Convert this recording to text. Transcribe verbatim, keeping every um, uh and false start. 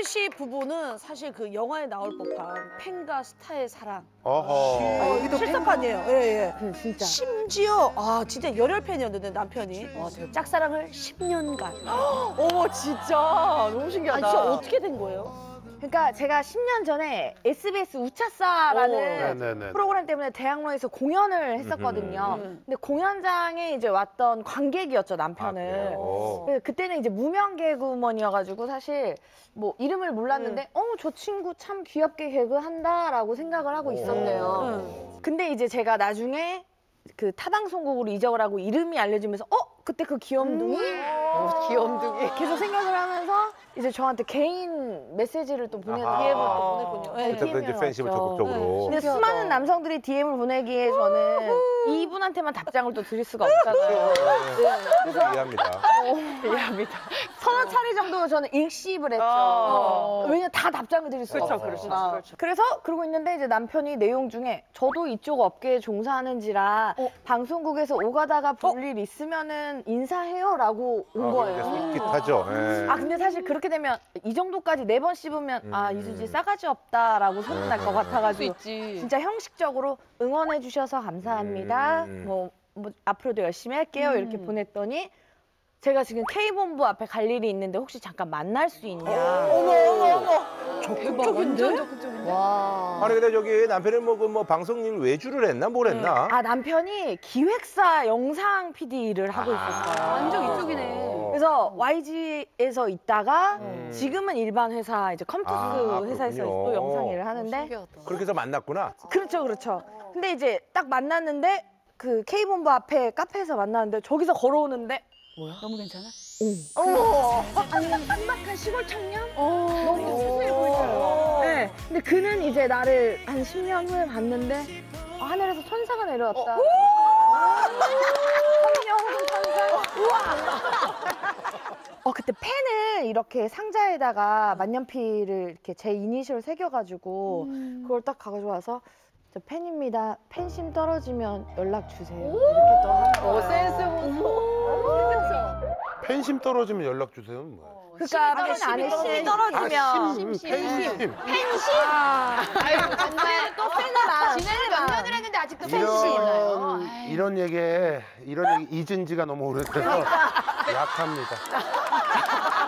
최민실 씨 부부는 사실 그 영화에 나올 법한 팬과 스타의 사랑. 어허. 어, 여기도 실사판이에요. 예, 예. 그 진짜. 심지어 아 진짜 열혈 팬이었는데 남편이 짝사랑을 십 년간. 어머 진짜 너무 아 신기하다. 진짜 어떻게 된 거예요? 그러니까 제가 십 년 전에 에스비에스 우차사라는 네네네. 프로그램 때문에 대학로에서 공연을 했었거든요. 음. 근데 공연장에 이제 왔던 관객이었죠, 아, 남편을. 그래요? 그 그때는 이제 무명 개그우먼이어가지고 사실 뭐 이름을 몰랐는데 어, 저 친구 참 귀엽게 개그한다라고 생각을 하고 있었대요. 음. 근데 이제 제가 나중에 그 타방송국으로 이적을 하고 이름이 알려지면서 어? 그때 그 귀염둥이? 어, 귀염둥이. 계속 생각을 하면서 이제 저한테 개인 메시지를 또 보내는 아하. 디엠을 또 또 보냈군요. 네, 그때부터 이제 디엠이 팬심을 왔죠. 적극적으로. 근데 신기하다. 수많은 남성들이 디엠을 보내기에 저는 이분한테만 답장을 또 드릴 수가 없잖아요. 그래서 이해합니다. 이해합니다. 서너 차례 정도 저는 일십을 했죠. 어. 왜냐면 다 답장을 드릴 수가 그렇죠, 없어요. 그렇죠, 그렇죠. 그래서 그러고 있는데 이제 남편이 내용 중에 저도 이쪽 업계에 종사하는지라 방송국에서 오가다가 볼 일 있으면은 인사해요라고 온 아, 거예요. 밋밋하죠. 예. 아 근데 사실 그렇게 되면 이 정도까지 네 번 씹으면 아 음. 이수지 싸가지 없다라고 소문날 것 음. 같아가지고 있지. 진짜 형식적으로 응원해 주셔서 감사합니다. 음. 뭐, 뭐 앞으로도 열심히 할게요 이렇게 보냈더니 제가 지금 K본부 앞에 갈 일이 있는데 혹시 잠깐 만날 수 있냐. 어머 어머 어머. 적극적인데? 완전 적극적인데? 와. 아니 근데 저기 남편이 뭐 그 뭐 방송 일 외주를 했나 뭘 했나? 아 남편이 기획사 영상 피디 일을 하고 있었어요. 완전 이쪽이네. 그래서 와이지에서 있다가 음. 지금은 일반 회사 이제 컴투스 아, 회사에서 그렇군요. 또 영상 일을 어, 하는데 신기하다. 그렇게 해서 만났구나. 그렇죠 그렇죠. 근데 이제 딱 만났는데 그 K본부 앞에 카페에서 만났는데 저기서 걸어오는데 너무 괜찮아? 어머 아니 삭막한 시골 청년? 너무 수수해 보이더라고요. 네. 근데 그는 이제 나를 한 십 년 후에 봤는데 어, 하늘에서 천사가 내려왔다. 청년 천사. 우와. 어 그때 펜을 이렇게 상자에다가 만년필을 이렇게 제 이니셜 새겨가지고 그걸 딱 가지고 와서 저 팬입니다. 팬심 떨어지면 연락 주세요. 이렇게 또 하는 거예요. 어, 센스 보소. 팬심 떨어지면 연락 주세요. 뭐야? 그러니까 팬 심이 안에 떨어지면. 심이 떨어지면 아, 심, 팬심. 아이고 정말 또 팬을 아, 지내를 몇 년을 했는데 아직도 이런 이런 얘기에 이런 얘기 잊은 지가 너무 오래돼서 약합니다.